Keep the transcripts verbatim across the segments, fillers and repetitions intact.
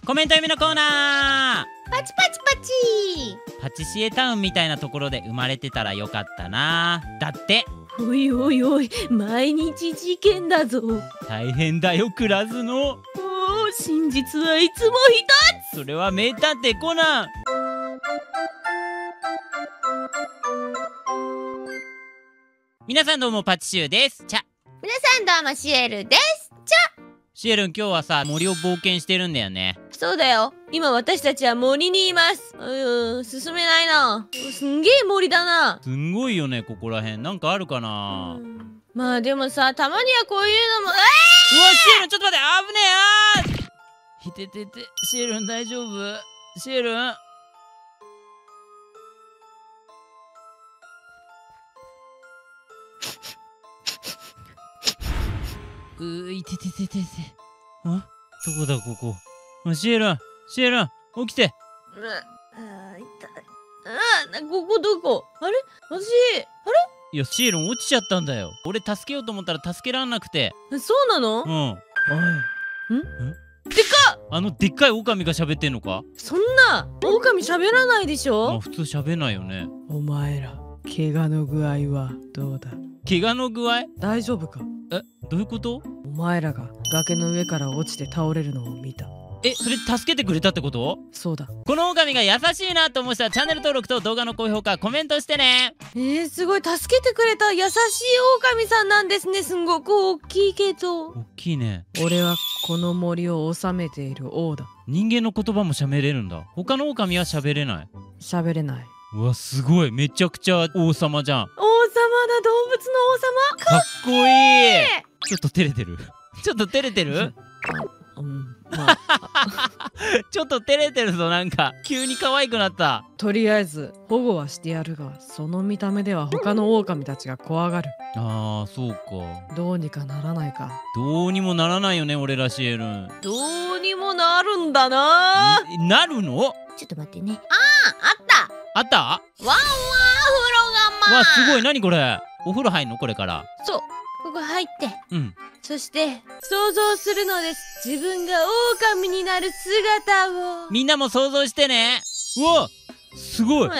コメント読みのコーナー。 パチパチパチ。 パティシエタウンみたいなところで生まれてたらよかったな。だって。 おいおいおい、毎日事件だぞ。 大変だよクラスの。 おお、真実はいつも一つ。それは名探偵コナン。皆さんどうもパティシエです。ちゃ。 皆さんどうもシエルです。ちゃ。 シエルン、今日はさ、森を冒険してるんだよね。 そうだよ。今私たちは森にいます。うーん、進めないな。すんげえ森だな。 すんごいよね、ここらへん。なんかあるかな。 まあでもさ、たまにはこういうのも。うわシエルン、ちょっと待って、危ねえ。あーひててて、シエルン大丈夫？シエルン。うーいててててて。あ、どこだここ。あ、シエルン、シエルン、起きて。 うわ、あー、痛い。あー、ここどこ？あれ？私、あれ？ いや、シエルン落ちちゃったんだよ。俺助けようと思ったら助けらんなくて。 そうなの？ うん。おい。 ん？でかっ！ あのでっかい狼が喋ってんのか？ そんな狼喋らないでしょ？ まあ普通喋んないよね。 お前ら、怪我の具合はどうだ？ 怪我の具合？ 大丈夫か？ え、どういうこと？ お前らが崖の上から落ちて倒れるのを見た。 え、それ助けてくれたってこと？ そうだ。 この狼が優しいなと思ったらチャンネル登録と動画の高評価、コメントしてね。 えー、すごい助けてくれた優しい狼さんなんですね。すんごく大きいけど。 大きいね。 俺はこの森を治めている王だ。 人間の言葉も喋れるんだ。他の狼は喋れない。 喋れない。 うわ、すごい。めちゃくちゃ王様じゃん。 王様だ、動物の王様。 かっこいい。ちょっと照れてる。ちょっと照れてる？ うん、まあちょっと照れてるぞ。なんか急に可愛くなった。 とりあえず保護はしてやるが、その見た目では他の狼たちが怖がる。 あー、そうか。 どうにかならないか？ どうにもならないよね、俺らシエルン。 どうにもなるんだな。 なるの？ ちょっと待ってね。あー、あった。 あった？ ワンワン風呂釜。 わ、すごい。何これ？お風呂入んのこれから？ そう、ここ入って。 うん。 そして想像するのです。自分が狼になる姿を。 みんなも想像してね。うわ、すごい。 わ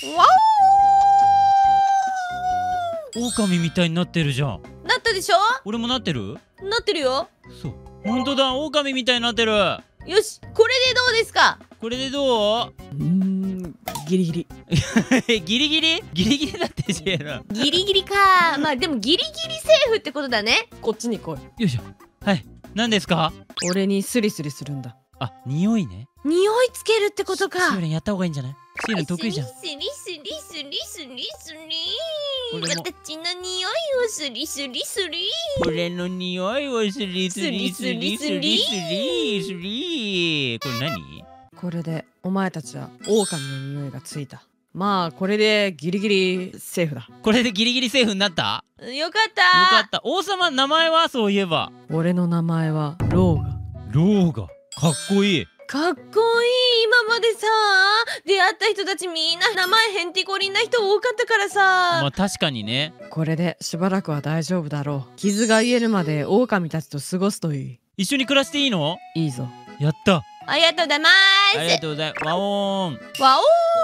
お、狼みたいになってるじゃん。 なったでしょ？ 俺もなってる？ なってるよ。 そう、本当だ。狼みたいになってる。 よし、これでどうですか？ これでどう？ うーん、ギリギリ。 ギリギリ？ギリギリだってシエルン。 ギリギリか。まあでもギリギリセーフってことだね。 こっちに来い。 よいしょ。はい。何ですか？ 俺にスリスリするんだ。 あ、匂いね。 匂いつけるってことか。 シエルンやった方がいいんじゃない？シエルン得意じゃん。 スリスリスリスリスリスリ。 俺も私の匂いをスリスリスリ。 俺の匂いをスリスリスリスリスリスリ。これ何？ これでお前たちは狼の匂いがついた。まあこれでギリギリセーフだ。 これでギリギリセーフになった？ よかった。 よかった。王様名前は？そういえば俺の名前はローガ。 ローガ。かっこいい。 かっこいい。今までさ、出会った人たちみんな名前へんてこりんな人多かったからさ。 まあ確かにね。 これでしばらくは大丈夫だろう。傷が癒えるまで狼たちと過ごすといい。 一緒に暮らしていいの？ いいぞ。 やった。 ありがとうございます。 ありがとうございます。ワオーン。 わ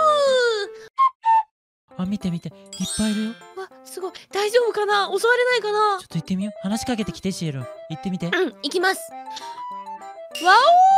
あ、見て見て、いっぱいいるよ。 おー。わ、すごい。大丈夫かな？襲われないかな？ ちょっと行ってみよう。話しかけてきてシエルン。行ってみて。 うん、行きます。わ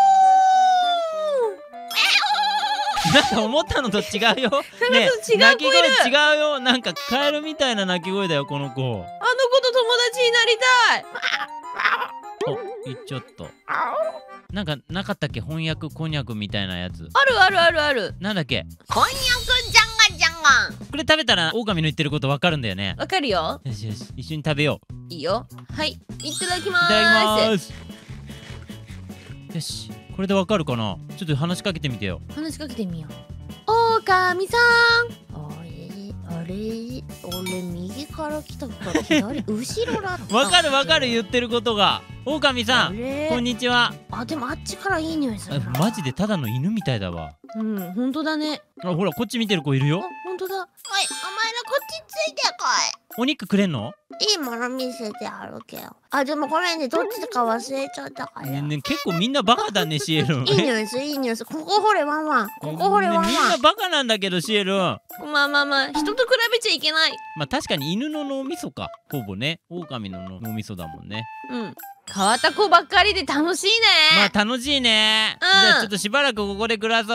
なんか思ったのと違うよ。 なんか違う子いる。 鳴き声違うよ。なんかカエルみたいな鳴き声だよ、この子。 あの子と友達になりたい。 お、言っちゃった。なんかなかったっけ？翻訳こんにゃくみたいなやつ。 あるあるあるある。 なんだっけ？ こんにゃくじゃんがじゃんがん。 これ食べたら狼の言ってることわかるんだよね。 わかるよ。 よしよし、一緒に食べよう。 いいよ。はい、いただきまいただきー。 ますす。よし、これでわかるかな？ちょっと話しかけてみてよ。 話しかけてみよう。オオカミさん。あれあれ、俺右から来たから左後ろだった。 わかるわかる、言ってることが。狼さん、こんにちは。 あ、でもあっちからいい匂いするな。 マジでただの犬みたいだわ。 うん、本当だね。 あ、ほらこっち見てる子いるよ。 あ、本当だ。はい、お前らこっちついてこお肉くれんの？ い。いいもの見せてやるけど。あ、でもごめんね、どっちか忘れちゃったから。 ねね結構みんなバカだねシエルン。 いいニュース、いいニュース。ここ掘れワンワン。ここ掘れワンワン。 ねみんなバカなんだけどシエルン。 まあまあまあ、人と比べちゃいけない。 まあ確かに犬の脳みそか。ほぼね。狼の脳みそだもんね。 うん。変わった子ばっかりで楽しいね。 まあ楽しいね。 うんじゃあちょっとしばらくここで暮らそう。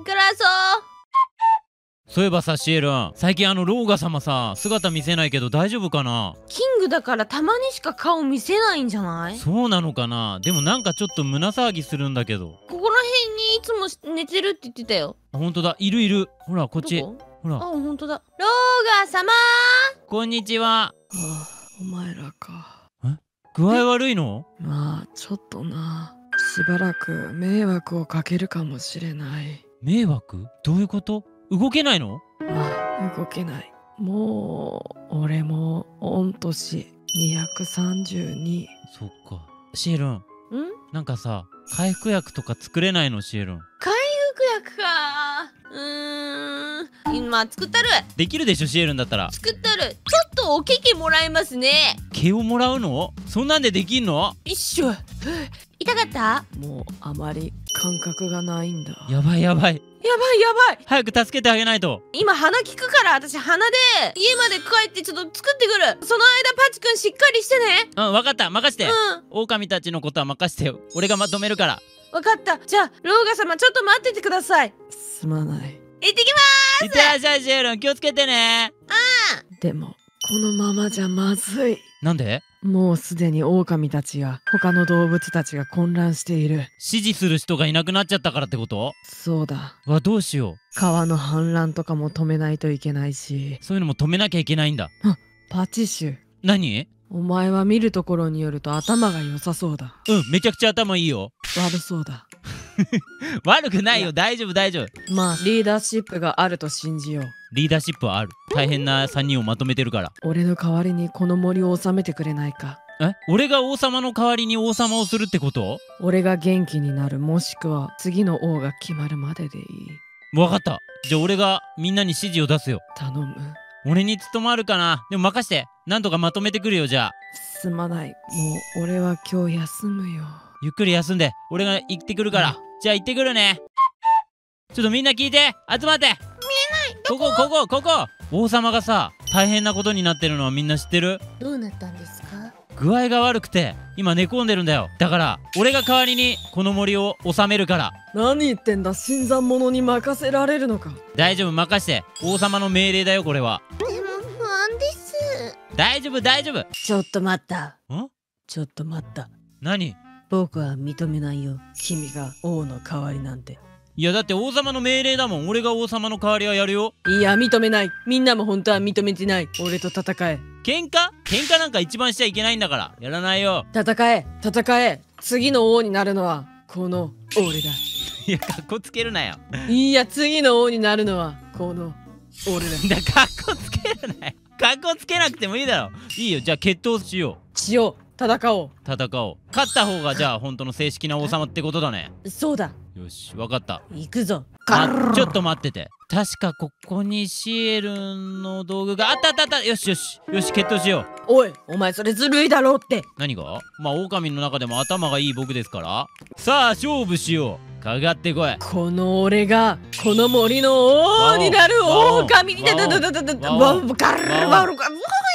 暮らそう。 そういえばさシエルン、最近あのローガ様さ姿見せないけど大丈夫かな？ キングだからたまにしか顔見せないんじゃない？ そうなのかな。でもなんかちょっと胸騒ぎするんだけど。 ここら辺にいつも寝てるって言ってたよ。 あ、ほんとだ、いるいる。ほらこっち。 どこ？ ほら。 あ、ほんとだ。ローガ様こんにちは。 はあ、お前らか。 具合悪いの？ まあちょっとな。しばらく迷惑をかけるかもしれない。 迷惑？どういうこと？動けないの？ あ、動けない。もう俺も御年にひゃくさんじゅうに。 そっか。シエルン、 ん？ なんかさ回復薬とか作れないのシエルン？ 回復薬か。うーん、今作ったる。 できるでしょシエルンだったら。 作ったる。ちょっとおけけもらえますね。 毛をもらうの？そんなんでできんの？ 一緒。 痛かった？ もうあまり感覚がないんだ。 やばいやばい。 やばいやばい。 早く助けてあげないと。 今鼻効くから私鼻で家まで帰ってちょっと作ってくる。その間パチくんしっかりしてね。 うん、わかった。任して。 うん、 狼たちのことは任してよ。俺がまとめるから。 わかった。じゃあローガ様ちょっと待っててください。すまない。行ってきまいってらっしゃいシエルン、気をつけてね。 す。でもこのままじゃまずい。 なんで？ もうすでに狼たちや他の動物たちが混乱している。 指示する人がいなくなっちゃったからってこと？ そうだ。 わ、どうしよ川の氾濫とかも止めないといけないし。 う。そういうのも止めなきゃいけないんだ。 パチシュ、 何？ お前は見るところによると頭が良さそうだ。 うん、めちゃくちゃ頭いいよ。 悪そうだ。 悪くないよ。 いや大丈夫大丈夫。 まあリーダーシップがあると信じよう。 リーダーシップはある。大変なさんにんをまとめてるから。 俺の代わりにこの森を治めてくれないか。 え、俺が王様の代わりに王様をするってこと？ 俺が元気になる、もしくは次の王が決まるまででいい。 分かった。じゃあ俺がみんなに指示を出すよ。 頼む。 俺に務まるかな。でも任して。なんとかまとめてくるよ。じゃあすまない。もう俺は今日休むよ。 ゆっくり休んで。俺が行ってくるから。じゃあ行ってくるね。ちょっとみんな聞いて。集まって。見えない。ここここここ。王様がさ大変なことになってるのはみんな知ってる？ どうなったんですか？ 具合が悪くて今寝込んでるんだよ。だから俺が代わりにこの森を治めるから。 何言ってんだ。新参者に任せられるのか。 大丈夫、任して。王様の命令だよこれは。 でも不安です。 大丈夫大丈夫。 ちょっと待った。 ん？ ちょっと待った。 何？ 僕は認めないよ。君が王の代わりなんて。 いやだって王様の命令だもん。俺が王様の代わりはやるよ。 いや認めない。みんなも本当は認めてない。俺と戦え。 喧嘩？喧嘩なんか一番しちゃいけないんだからやらないよ。 戦え戦え。次の王になるのはこの俺だ。 いやかっこつけるなよ。 いや次の王になるのはこの俺だ。 だかっこつけるなよ。かっこつけなくてもいいだろ。いいよ、じゃあ決闘しよしよう。戦おう。 う。戦おう。勝った方がじゃあ本当の正式な王様ってことだね。 そうだ。 よし、わかった。 行くぞ。 あ、ちょっと待ってて。確かここにシエルンの道具があったあったあった。よしよしよし、決闘しよう。 おいお前それずるいだろうって。 何が？まあ狼の中でも頭がいい僕ですから。さあ勝負しよう。かかってこい。 この俺がこの森の王になる。狼にだだだだだだわおガルワルガ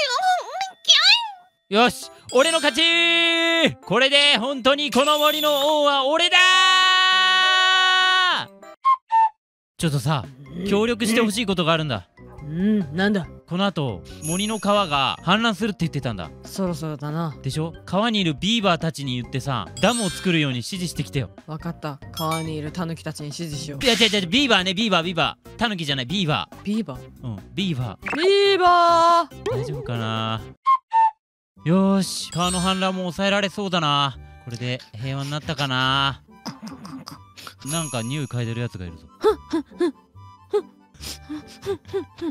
よし、俺の勝ち。これで本当にこの森の王は俺だ。ちょっとさ、協力してほしいことがあるんだ。 うん、なんだ。 この後森の川が氾濫するって言ってたんだ。 そろそろだな。 でしょ？川にいるビーバーたちに言ってさ、ダムを作るように指示してきてよ。 わかった。川にいるタヌキたちに指示しよう。 いや違う違う、ビーバーね、ビーバービーバー。タヌキじゃない、ビーバー。 ビーバー。 うん、ビーバー。 ビーバー。 大丈夫かな。よーし、川の氾濫も抑えられそうだな。これで平和になったかな。なんか匂い嗅いでるやつがいるぞ。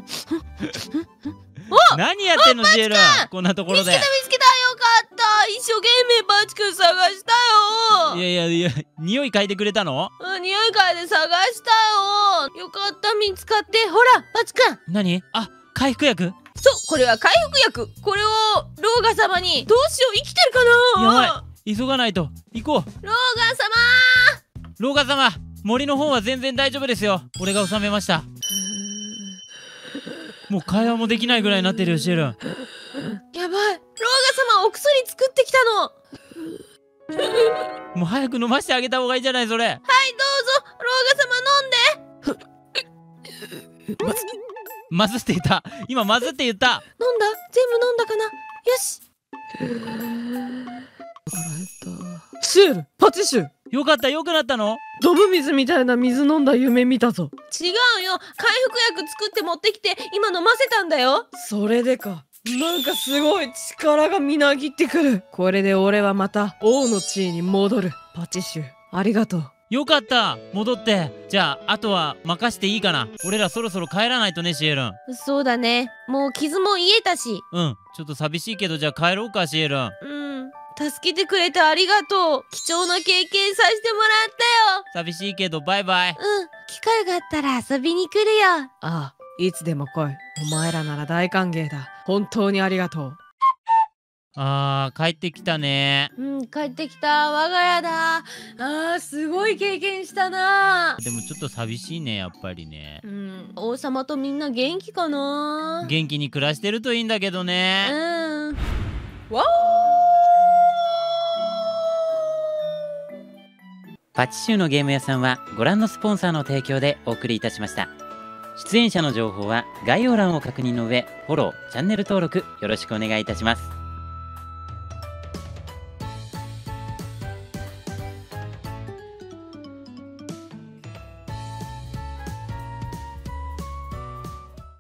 何やってんのシエルン、こんなところで。 見つけた見つけた。よかった。一生懸命パチくん探したよ。 いやいやいや、匂い嗅いでくれたの？ うん、匂い嗅いで探したよ。よかった、見つかって。ほらパチくん。 何？あ、回復薬？ そう、これは回復薬。これをローガ様に。どうしよう、生きてるかな。 やばい、急がないと。行こう。 ローガ様。 ローガ様、森の方は全然大丈夫ですよ。俺が収めました。もう会話もできないぐらいになってるよ、シエルン。 やばい、ローガ様お薬作ってきたの。 もう早く飲ませてあげた方がいいじゃない、それ。 はい、どうぞ、ローガ様飲んで。 まずまずって言った。今まずって言った。 飲んだ？全部飲んだかな。よし。シエル、パチシュ。 よかった、よくなったの？ ドブ水みたいな水飲んだ夢見たぞ。違うよ、回復薬作って持ってきて今飲ませたんだよ。それでか。なんかすごい力がみなぎってくる。これで俺はまた王の地位に戻る。パチシュ、ありがとう。 よかった、戻って。じゃああとは任していいかな。俺らそろそろ帰らないとね、シエルン。 そうだね。もう傷も癒えたし。 うん、ちょっと寂しいけど、じゃあ帰ろうか、シエルン。 うん、助けてくれてありがとう。貴重な経験させてもらったよ。 寂しいけどバイバイ。 うん、機会があったら遊びに来るよ。 ああ、いつでも来い。お前らなら大歓迎だ。本当にありがとう。 あー、帰ってきたね。 うん、帰ってきた。我が家だ。あー、すごい経験したな。 でもちょっと寂しいね、やっぱりね。 うん、王様とみんな元気かな。 元気に暮らしてるといいんだけどね。 うん。 わパチシューのゲーム屋さんはご覧のスポンサーの提供でお送りいたしました。出演者の情報は概要欄を確認の上、フォロー、チャンネル登録よろしくお願いいたします。